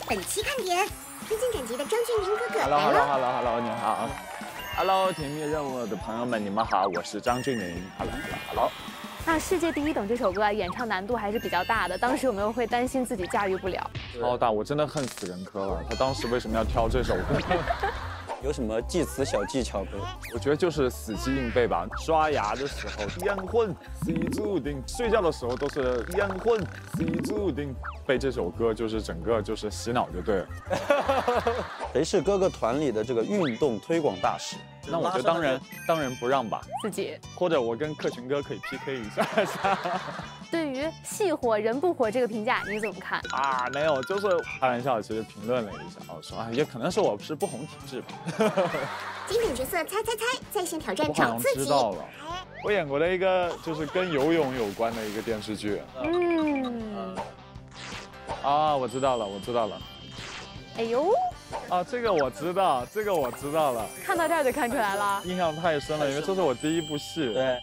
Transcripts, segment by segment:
本期看点，披荆斩棘的张峻宁哥哥来了。 Hello， 你好。Hello， 甜蜜任务的朋友们，你们好，我是张峻宁。Hello。 那世界第一等这首歌啊，演唱难度还是比较大的。当时有没有会担心自己驾驭不了？ 超大，我真的恨死任科了。他当时为什么要挑这首歌？ 有什么记词小技巧没？ 我觉得就是死记硬背吧。刷牙的时候烟混死注定，睡觉的时候都是烟混死注定。背这首歌就是整个就是洗脑就对了。 谁是哥哥团里的这个运动推广大使？ 那我就当仁不让吧。 自己或者我跟克群哥可以 PK 一下。 对于戏火人不火这个评价你怎么看？ 啊，没有，就是开玩笑，其实评论了一下，我说啊，也可能是我是不红体质吧。 经典角色猜，在线挑战我好像找自己。 知道了，我演过的一个就是跟游泳有关的一个电视剧。啊，我知道了。 哎呦， 啊，这个我知道了。 看到这儿就看出来了， 印象太深了，因为这是我第一部戏。 对。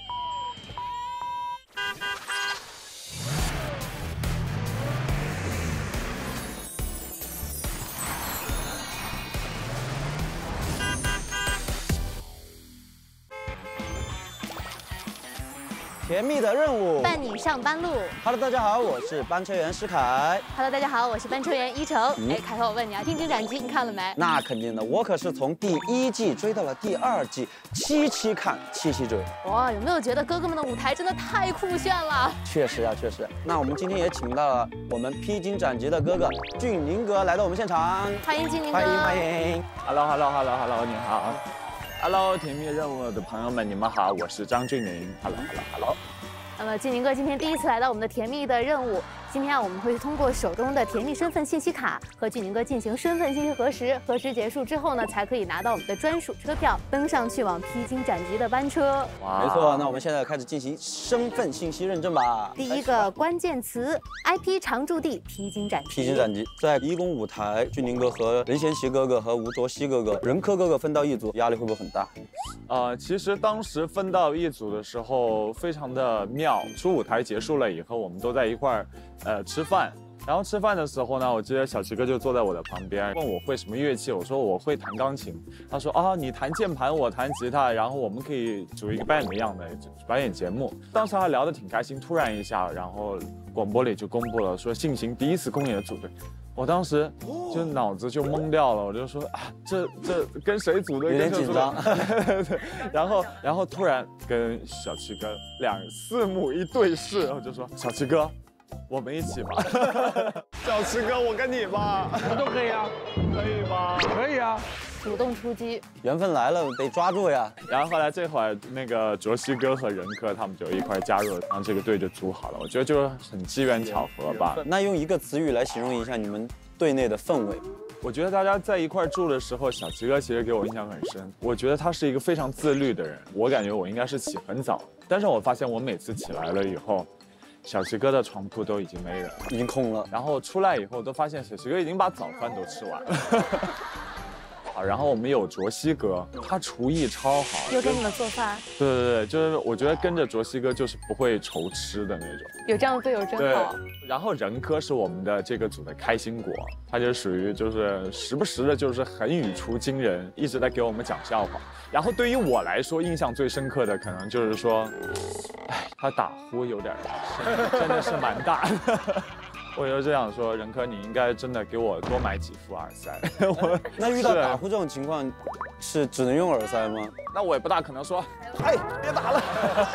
甜蜜的任务伴你上班路。 Hello， 大家好，我是班车员施凯。 Hello， 大家好，我是班车员依晨。凯头，我问你啊，《披荆斩棘》你看了没？ 那肯定的，我可是从第1季追到了第2季，7期看7期追。 哇，有没有觉得哥哥们的舞台真的太酷炫了？ 确实。那我们今天也请到了我们披荆斩棘的哥哥峻宁哥来到我们现场， 欢迎峻宁哥， 欢迎。 Hello， 你好。Hello， 甜蜜任务的朋友们，你们好，我是张峻宁。Hello。 那么峻宁哥今天第一次来到我们的甜蜜的任务，今天啊我们会通过手中的甜蜜身份信息卡和峻宁哥进行身份信息核实，核实结束之后呢，才可以拿到我们的专属车票，登上去往披荆斩棘的班车。 没错，那我们现在开始进行身份信息认证吧。 第一个关键词 IP 常驻地披荆斩棘。 披荆斩棘在一公舞台，峻宁哥和任贤齐哥哥和吴卓羲哥哥、任科哥哥分到一组，压力会不会很大？ 其实当时分到一组的时候非常的妙。初舞台结束了以后，我们都在一块儿吃饭。然后吃饭的时候呢，我记得小齐哥就坐在我的旁边，问我会什么乐器，我说我会弹钢琴。他说啊，你弹键盘，我弹吉他，然后我们可以组一个 band 一样的表演节目。当时还聊得挺开心，突然一下，然后广播里就公布了说进行第一次公演的组队。我当时就脑子就懵掉了，我就说啊，这跟谁组队？ 有点紧张。 然后突然跟小齐哥四目一对视，然后就说小齐哥，我们一起吧。小齐哥，我跟你吧， 我都可以啊， 可以吗？ 可以啊。 主动出击， 缘分来了得抓住呀。 然后后来这会儿那个卓羲哥和任科他们就一块加入了，然后这个队就组好了。我觉得就很机缘巧合吧。 那用一个词语来形容一下你们队内的氛围。 我觉得大家在一块住的时候，小齐哥其实给我印象很深。我觉得他是一个非常自律的人，我感觉我应该是起很早，但是我发现我每次起来了以后，小齐哥的床铺都已经没人了， 已经空了。 然后出来以后都发现小齐哥已经把早饭都吃完了。然后我们有卓羲哥，他厨艺超好， 又给你们做饭。 对，就是我觉得跟着卓羲哥就是不会愁吃的那种。 有这样的队友真好。 然后任科是我们的这个组的开心果，他就属于就是时不时的就是很语出惊人，一直在给我们讲笑话。然后对于我来说，印象最深刻的可能就是说，他打呼有点真的是蛮大的。我就这样说，任科，你应该真的给我多买几副耳塞。 那遇到打呼这种情况，是只能用耳塞吗？ 那我也不大可能说，别打了。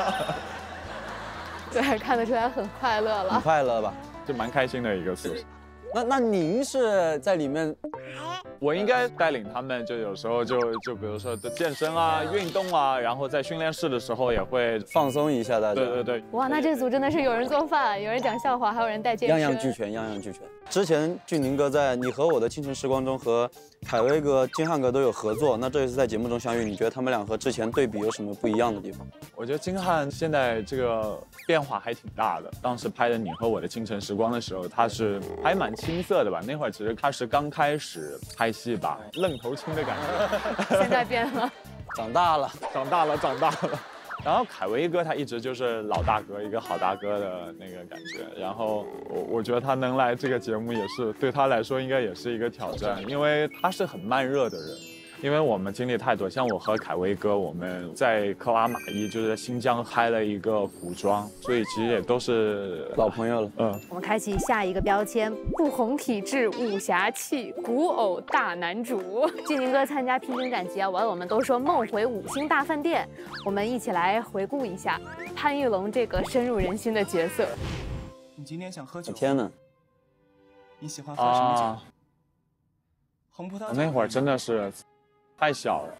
对，看得出来很快乐了。 很快乐吧？ 就蛮开心的一个事。 那您是在里面？ 我应该带领他们，就有时候就比如说健身啊、运动啊，然后在训练室的时候也会放松一下大家。 对。 哇，那这组真的是有人做饭，有人讲笑话，还有人带健身， 样样俱全。之前峻宁哥在《你和我的倾城时光》中和凯威哥、金瀚哥都有合作，那这一次在节目中相遇，你觉得他们俩和之前对比有什么不一样的地方？ 我觉得金瀚现在这个变化还挺大的。当时拍的《你和我的倾城时光》的时候，他是还蛮青涩的吧？那会儿其实他是刚开始拍戏吧，愣头青的感觉。 现在变了， 长大了。 然后凯威哥他一直就是老大哥，一个好大哥的那个感觉。然后我觉得他能来这个节目也是对他来说应该也是一个挑战，因为他是很慢热的人。因为我们经历太多，像我和凯威哥，我们在克拉玛依，就是在新疆开了一个古装，所以其实也都是老朋友了。 我们开启下一个标签：不红体质、武侠气、古偶大男主。俊宁哥参加披荆斩棘啊，网友们都说梦回5星大饭店。我们一起来回顾一下潘玉龙这个深入人心的角色。 你今天想喝酒？ 天哪！ 你喜欢喝什么酒？红葡萄酒。 那会儿真的是太小了，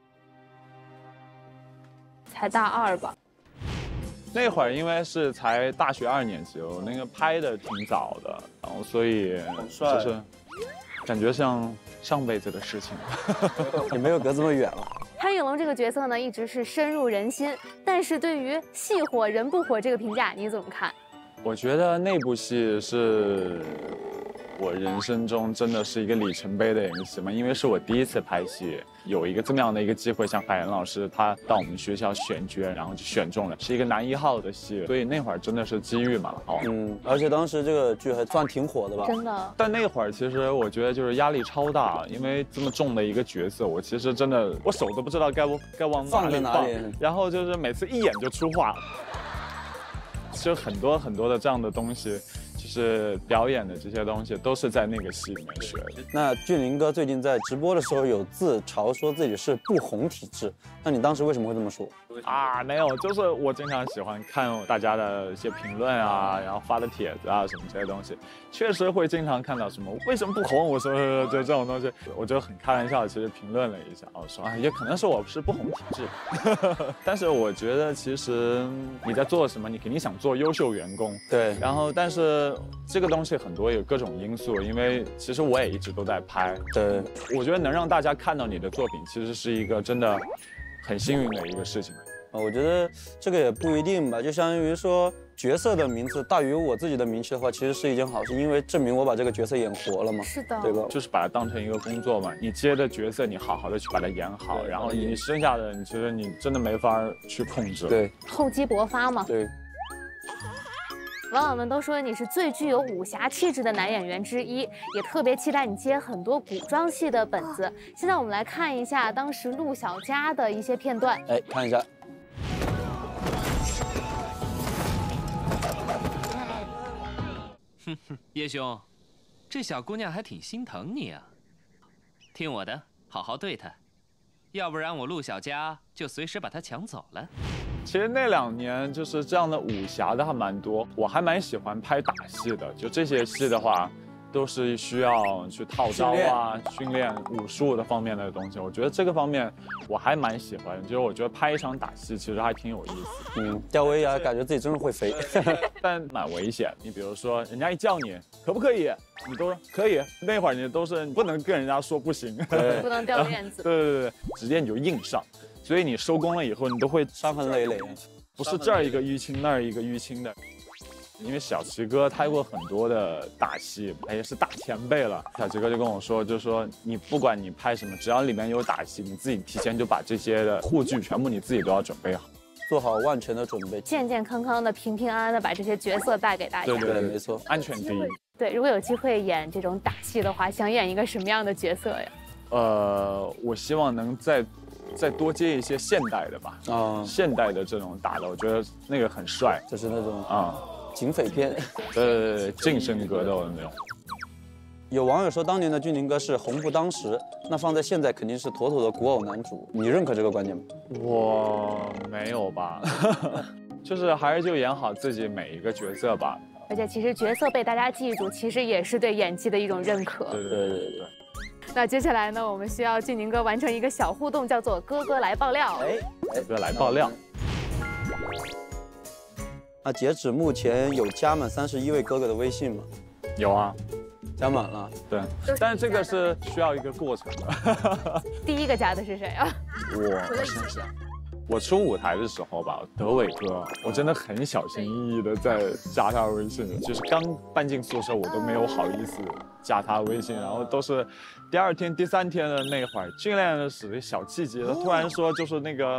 才大2吧。 那会儿因为是才大学2年级，我那个拍的挺早的，然后所以就是感觉像上辈子的事情。 也没有隔这么远了。 潘玉龙这个角色呢，一直是深入人心，但是对于戏火人不火这个评价，你怎么看？ 我觉得那部戏是我人生中真的是一个里程碑的一个戏嘛，因为是我第一次拍戏，有一个这么样的一个机会，像海岩老师他到我们学校选角，然后就选中了，是一个男1号的戏，所以那会儿真的是机遇嘛。 而且当时这个剧还算挺火的吧？ 真的。 但那会儿其实我觉得就是压力超大，因为这么重的一个角色，我其实真的我手都不知道该往哪里放，然后就是每次一演就出画，其实很多的这样的东西。就是表演的这些东西都是在那个戏里面学的。 那俊宁哥最近在直播的时候有自嘲说自己是不红体质，那你当时为什么会这么说？ 没有，就是我经常喜欢看大家的一些评论啊，然后发的帖子啊什么这些东西，确实会经常看到什么为什么不红，我说就这种东西，我就很开玩笑，其实评论了一下，我说也可能是我是不红体质，但是我觉得其实你在做什么，你肯定想做优秀员工， 对， 然后但是这个东西很多有各种因素，因为其实我也一直都在拍， 对， 我觉得能让大家看到你的作品，其实是一个真的很幸运的一个事情。 我觉得这个也不一定吧，就相当于说角色的名字大于我自己的名气的话，其实是一件好事，因为证明我把这个角色演活了嘛。 是的， 对吧？ 就是把它当成一个工作嘛，你接的角色，你好好的去把它演好，然后你剩下的，其实你真的没法去控制。 对， 厚积薄发嘛。 对。 网友们都说你是最具有武侠气质的男演员之一，也特别期待你接很多古装戏的本子。现在我们来看一下当时陆小佳的一些片段。 看一下。 哼哼，叶兄，这小姑娘还挺心疼你啊。听我的，好好对她，要不然我陆小佳就随时把她抢走了。 其实那2年就是这样的武侠的还蛮多，我还蛮喜欢拍打戏的。就这些戏的话，都是需要去套招啊、训练武术的方面的东西。我觉得这个方面我还蛮喜欢，就是我觉得拍一场打戏其实还挺有意思。 吊威亚感觉自己真的会飞， 但蛮危险。你比如说，人家一叫你可不可以，你都说可以。那会儿你都是你不能跟人家说不行， 不能掉面子。 对，直接你就硬上。所以你收工了以后，你都会伤痕累累， 不是这儿一个淤青，那儿一个淤青的。因为小齐哥拍过很多的打戏，也是大前辈了。小齐哥就跟我说，就说你不管你拍什么，只要里面有打戏，你自己提前就把这些的护具全部你自己都要准备好， 做好万全的准备， 健健康康的、平平安安的把这些角色带给大家。 对，没错， 安全第一。 对，如果有机会演这种打戏的话，想演一个什么样的角色呀？ 我希望能再多接一些现代的吧。现代的这种打的，我觉得那个很帅， 就是那种警匪片， 近身格斗的那种。 有网友说当年的俊宁哥是红不当时，那放在现在肯定是妥妥的古偶男主，你认可这个观点吗？ 我没有吧，就是还是就演好自己每一个角色吧。 而且其实角色被大家记住，其实也是对演技的一种认可。 对。 那接下来呢，我们需要俊宁哥完成一个小互动，叫做哥哥来爆料。 哥哥来爆料。 截止目前有加满31位哥哥的微信吗？ 有啊， 加满了。 对，但是这个是需要一个过程的。 第一个加的是谁啊？ 我想想，我出舞台的时候吧，德伟哥，我真的很小心翼翼的在加他微信，就是刚搬进宿舍，我都没有好意思加他微信，然后都是第2天、第3天的那会儿，训练的时小气节，突然说就是那个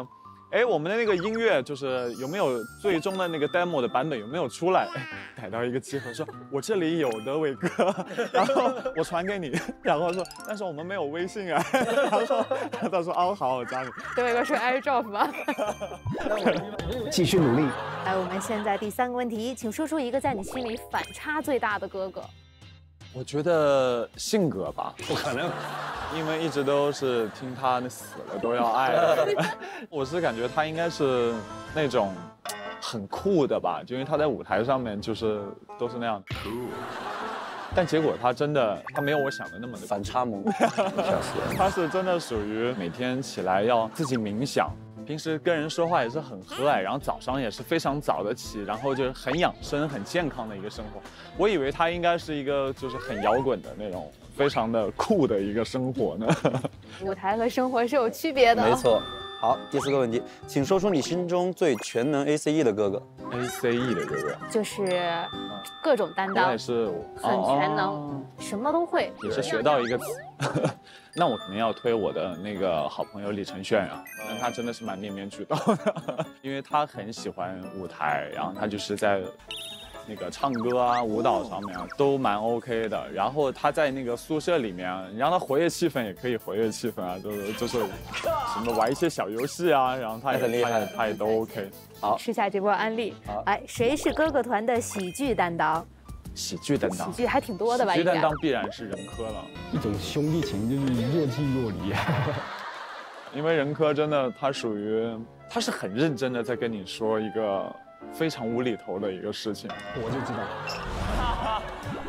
哎，我们的那个音乐就是有没有最终的那个 demo 的版本有没有出来？哎，逮到一个机会说，我这里有的伟哥，然后我传给你，然后说，但是我们没有微信啊，然后他说哦好，我加你。 德伟哥是 AirDrop 吗？ 继续努力。 来，我们现在第3个问题，请说出一个在你心里反差最大的哥哥。 我觉得性格吧， 不可能， 因为一直都是听他那死了都要爱，我是感觉他应该是那种很酷的吧，就因为他在舞台上面就是都是那样酷，但结果他真的他没有我想的那么的反差萌， 他是真的属于每天起来要自己冥想。平时跟人说话也是很和蔼，然后早上也是非常早的起，然后就是很养生、很健康的一个生活。我以为他应该是一个就是很摇滚的那种，非常的酷的一个生活呢。 舞台和生活是有区别的。 没错。好，第4个问题，请说出你心中最全能 ACE 的哥哥。 ACE 的哥哥就是各种担当， 我也是很全能，什么都会。 也是学到一个词。那我肯定要推我的那个好朋友李承铉啊，他真的是蛮面面俱到的，因为他很喜欢舞台，然后他就是在那个唱歌啊、舞蹈上面啊都蛮 OK 的。然后他在那个宿舍里面，你让他活跃气氛也可以活跃气氛啊，就是什么玩一些小游戏啊，然后他也都 OK。 好， 吃下这波安利。哎，谁是哥哥团的喜剧担当？ 喜剧担当， 喜剧还挺多的吧？ 喜剧担当必然是任科了， 一种兄弟情，就是若即若离。 因为任科真的他属于他是很认真的在跟你说一个非常无厘头的一个事情， 我就知道。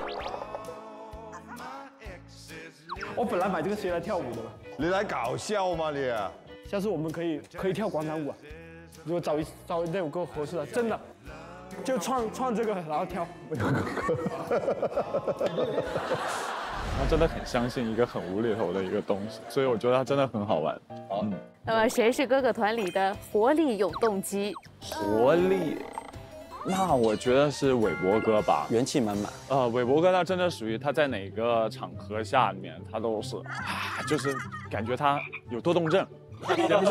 我本来把这个学来跳舞的了。 你来搞笑吗你？ 下次我们可以跳广场舞啊，如果找那首歌合适的，真的。就创这个，然后跳。 他真的很相信一个很无厘头的一个东西，所以我觉得他真的很好玩。 那么谁是哥哥团里的活力永动机？ 活力，那我觉得是韦伯哥吧， 元气满满。 韦伯哥他真的属于他在哪个场合下面他都是就是感觉他有多动症，忍不住。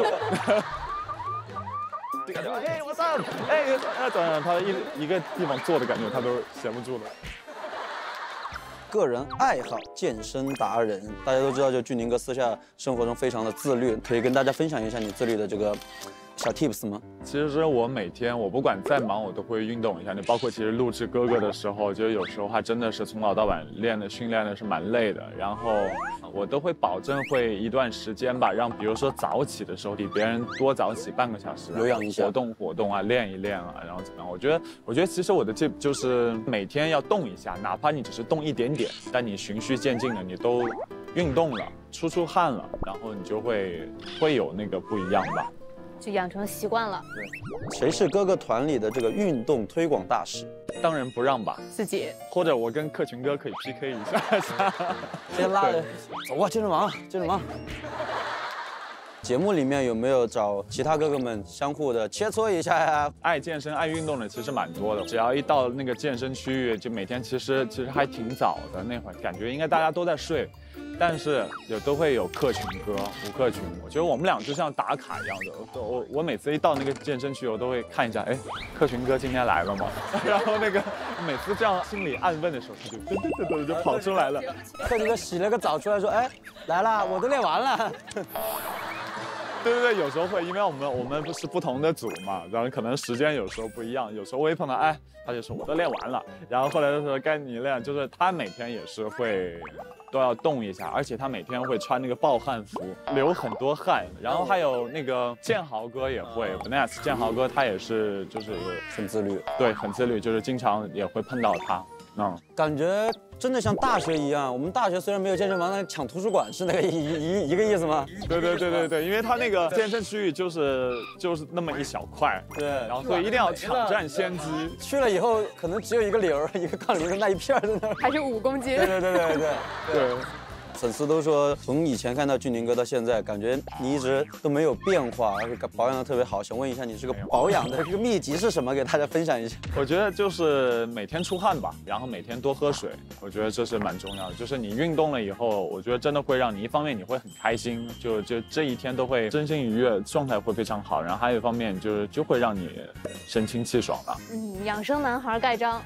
感觉哎我上哎，他一个地方坐的感觉他都闲不住了。 个人爱好健身达人，大家都知道，就俊宁哥私下生活中非常的自律，可以跟大家分享一下你自律的这个小 tips 吗？ 其实我每天我不管再忙，我都会运动一下。你包括其实录制哥哥的时候，就有时候还真的是从早到晚训练的是蛮累的。然后我都会保证会一段时间吧，让比如说早起的时候比别人多早起半个小时， 有氧一下， 活动啊，练一练啊，然后怎么样？我觉得其实我的tip就是每天要动一下，哪怕你只是动一点点，但你循序渐进的，你都运动了，出汗了，然后你就会有那个不一样吧。 就养成习惯了。 对，谁是哥哥团里的这个运动推广大使？ 当仁不让吧， 自己， 或者我跟克群哥可以 PK 一下。 先拉着，走吧，接着忙，接着忙。节目里面有没有找其他哥哥们相互的切磋一下呀？ 爱健身、爱运动的其实蛮多的，只要一到那个健身区域，就每天其实还挺早的，那会儿感觉应该大家都在睡。但是都会有克群哥、吴克群，我觉得我们俩就像打卡一样的。我每次一到那个健身区，我都会看一下，哎，克群哥今天来了吗？然后那个每次这样心里暗问的时候，他就噔噔噔就跑出来了。 克群哥洗了个澡出来说，哎，来了，我都练完了。 对，有时候会，因为我们不是不同的组嘛，然后可能时间有时候不一样，有时候我会碰到，哎，他就说我都练完了，然后后来就说该你练，就是他每天也是会都要动一下，而且他每天会穿那个暴汗服，流很多汗，然后还有那个建豪哥也会 ，Vanessa 建豪哥他也是就是很自律， 对，很自律，就是经常也会碰到他。 感觉真的像大学一样。我们大学虽然没有健身房，但抢图书馆是那个一个意思吗？ 对，因为他那个健身区域就是那么一小块， 对， 然后所以一定要抢占先机。 去了以后，可能只有一个铃儿，一个杠铃的那一片在那儿， 还是5公斤。 对。 粉丝都说，从以前看到俊宁哥到现在，感觉你一直都没有变化，而且保养的特别好。想问一下，你这个保养的这个秘籍是什么？给大家分享一下。 我觉得就是每天出汗吧，然后每天多喝水，我觉得这是蛮重要的。就是你运动了以后，我觉得真的会让你一方面你会很开心，就这一天都会身心愉悦，状态会非常好。然后还有一方面就会让你神清气爽了。 养生男孩盖章。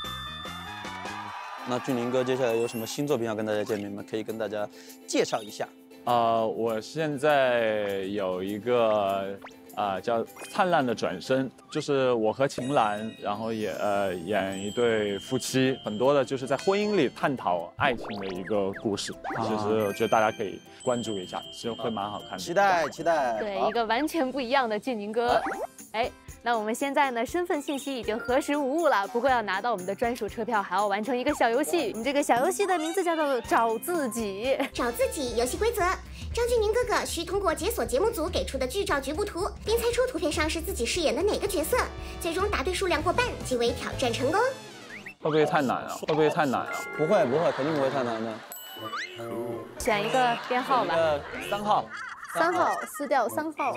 那俊宁哥接下来有什么新作品要跟大家见面吗？可以跟大家介绍一下。 我现在有一个叫《灿烂的转身》，就是我和秦岚，然后演一对夫妻，很多的就是在婚姻里探讨爱情的一个故事。其实我觉得大家可以关注一下，其实会蛮好看的。 期待。 对，一个完全不一样的俊宁哥。哎，那我们现在呢，身份信息已经核实无误了，不过要拿到我们的专属车票，还要完成一个小游戏。你这个小游戏的名字叫做找自己。 找自己游戏规则：张峻宁哥哥需通过解锁节目组给出的剧照局部图，并猜出图片上是自己饰演的哪个角色，最终答对数量过半即为挑战成功。 会不会太难啊？会不会太难啊？ 不会，肯定不会太难的。 选一个编号吧。 3号。 3号，撕掉3号。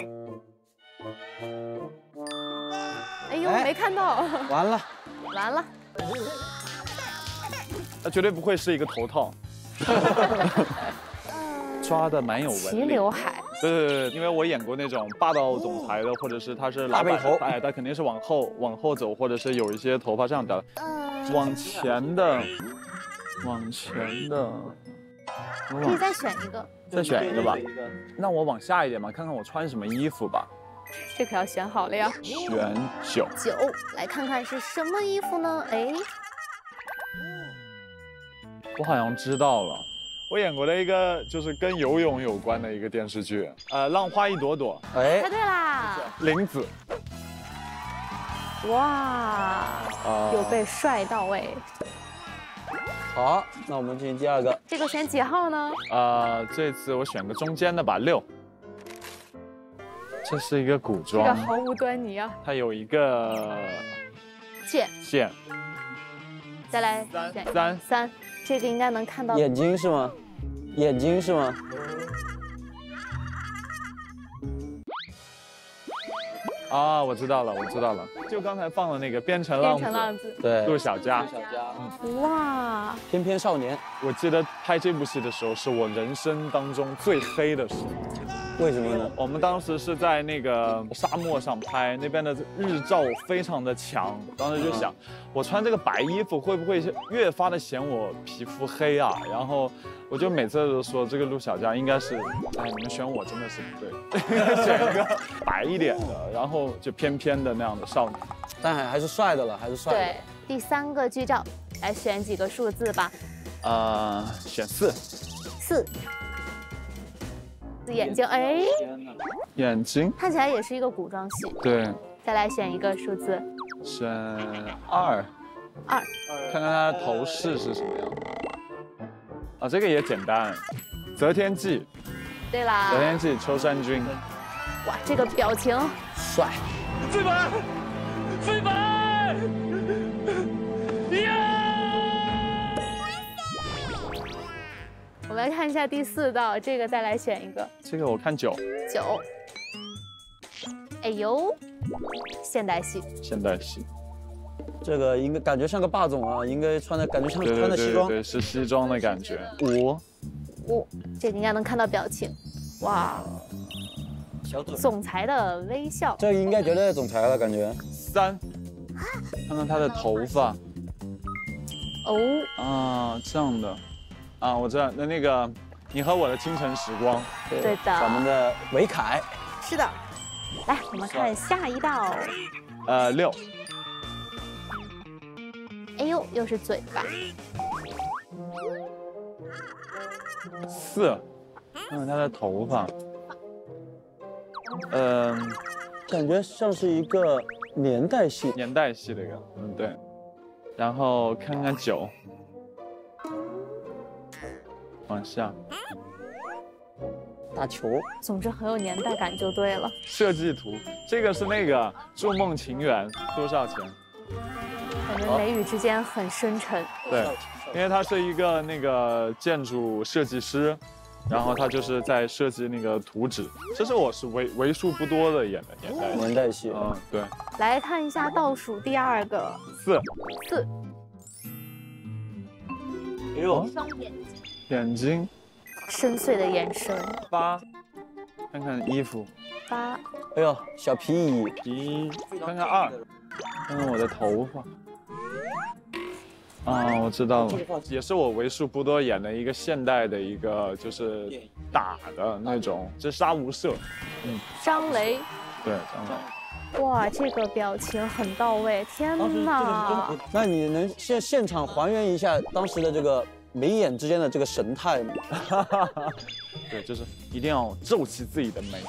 哎呦，没看到。 完了。 那绝对不会是一个头套。抓的蛮有纹理。齐刘海。 对，因为我演过那种霸道总裁的，或者是他是大背头， 哎，他肯定是往后走，或者是有一些头发这样的，往前的。 可以再选一个。 再选一个吧。那我往下一点吧，看看我穿什么衣服吧。 这可要选好了呀。 选9。 来看看是什么衣服呢？哎， 我好像知道了。我演过的一个就是跟游泳有关的一个电视剧，浪花一朵朵。 哎，猜对啦。 林子。 哇，有被帅到位。 好，那我们进行第2个。 这个选几号呢？ 这次我选个中间的吧，6。这是一个古装。 这个毫无端倪啊。 它有一个剑。 再来选3，这个应该能看到。 眼睛是吗？ 我知道了，就刚才放的那个《边城浪子》， 对， 陆小佳。 哇， 翩翩少年。 我记得拍这部戏的时候，是我人生当中最黑的时候。 为什么呢？ 我们当时是在那个沙漠上拍，那边的日照非常的强。当时就想，我穿这个白衣服会不会越发的显我皮肤黑啊？然后我就每次都说，这个陆小佳应该是，哎，你们选我真的是不对，应该选一个白一点的，然后就偏偏的那样的少女。 但还是帅的了， 对，第3个剧照，来选几个数字吧。 选4。 眼睛，哎， 眼睛看起来也是一个古装戏。 对， 再来选一个数字。 选2。看看他的头饰是什么样的。这个也简单，择天记。 对啦。 择天记，秋山君。 哇，这个表情帅。 飞本。 我们来看一下第4道，这个再来选一个。 这个我看9。 哎呦，现代戏。 这个应该感觉像个霸总啊，应该感觉像穿的西装。 对，是西装的感觉。5。 这个应该能看到表情。哇， 小嘴。 总裁的微笑。 这个应该绝对是总裁了，感觉。 3。看看他的头发。这样的。我知道，那个你和我的倾城时光。 对的。 咱们的韦凯。 是的。来，我们看下一道。 6。 哎呦，又是嘴巴。 4。看看他的头发。 感觉像是一个年代戏的一个，对。然后看看9。往下。 打球。 总之很有年代感就对了。 设计图，这个是那个《筑梦情缘》，多少钱？ 感觉眉宇之间很深沉。 对。 因为他是一个那个建筑设计师，然后他就是在设计那个图纸，这是我是为数不多的演的年代戏。 嗯，对。 来看一下倒数第2个 4。 哎呦， 眼睛。 深邃的眼神。 8，看看衣服。 8。 哎呦，小皮皮，看看2，看看我的头发。啊，我知道了，也是我为数不多演的一个现代的一个就是打的那种，这杀无赦。 张雷。 对，张雷。 哇，这个表情很到位，天哪！ 那你能现场还原一下当时的这个眉眼之间的这个神态吗？ 对，就是一定要皱起自己的眉。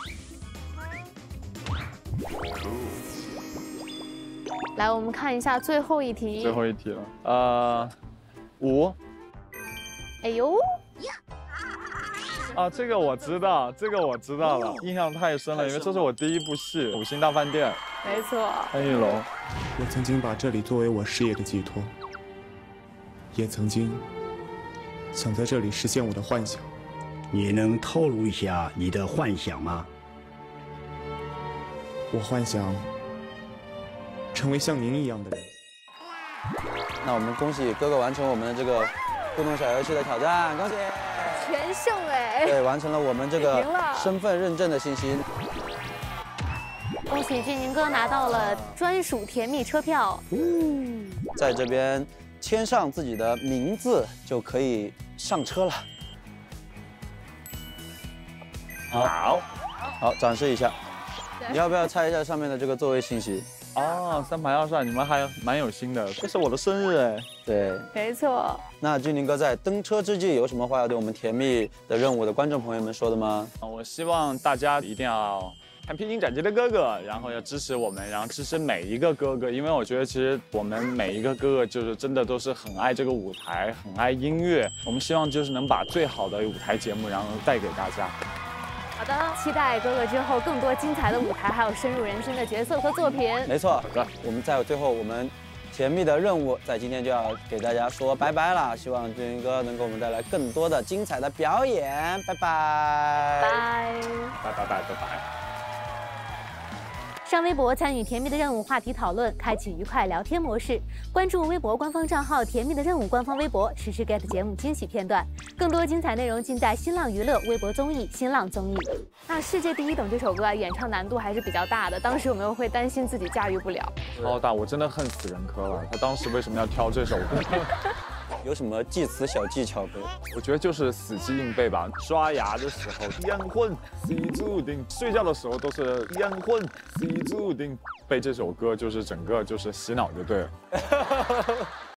来，我们看一下最后一题。 最后一题了，5。 哎呦！ 啊，这个我知道，这个我知道了，印象太深了，因为这是我第1部戏《5星大饭店》。 没错。 潘玉龙。 我曾经把这里作为我事业的寄托，也曾经想在这里实现我的幻想。 你能透露一下你的幻想吗？ 我幻想成为像您一样的人。 那我们恭喜哥哥完成我们的这个互动小游戏的挑战，恭喜！ 全胜哎！ 对，完成了我们这个身份认证的信息。 恭喜俊宁哥拿到了专属甜蜜车票。 在这边签上自己的名字就可以上车了。好，展示一下。你要不要猜一下上面的这个座位信息？ 哦，3排2扇，你们还蛮有心的，这是我的生日哎。 对， 没错。 那俊宁哥在登车之际有什么话要对我们甜蜜的任务的观众朋友们说的吗？ 我希望大家一定要看披荆斩棘的哥哥，然后要支持我们，然后支持每一个哥哥，因为我觉得其实我们每一个哥哥就是真的都是很爱这个舞台，很爱音乐。我们希望就是能把最好的舞台节目，然后带给大家。 好的，期待哥哥之后更多精彩的舞台，还有深入人心的角色和作品。 没错，我们在最后我们甜蜜的任务在今天就要给大家说拜拜了，希望俊宁哥能给我们带来更多的精彩的表演，拜拜， 拜。 上微博参与甜蜜的任务话题讨论，开启愉快聊天模式。关注微博官方账号“甜蜜的任务”官方微博，实时 get 节目惊喜片段。更多精彩内容尽在新浪娱乐、微博综艺、新浪综艺。那《世界第一等》这首歌啊，演唱难度还是比较大的。当时有没有会担心自己驾驭不了？ 超大，我真的恨死任科了。他当时为什么要挑这首歌？ 有什么记词小技巧没？ 我觉得就是死记硬背吧。刷牙的时候烟混死注定，睡觉的时候都是烟混死注定。背这首歌就是整个就是洗脑就对了。